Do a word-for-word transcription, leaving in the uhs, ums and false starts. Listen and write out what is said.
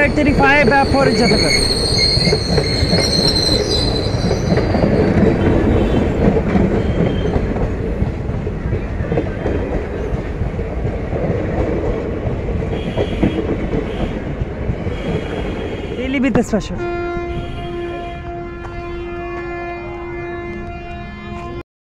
five thirty-five uh, for Jatagar. Daily with the special.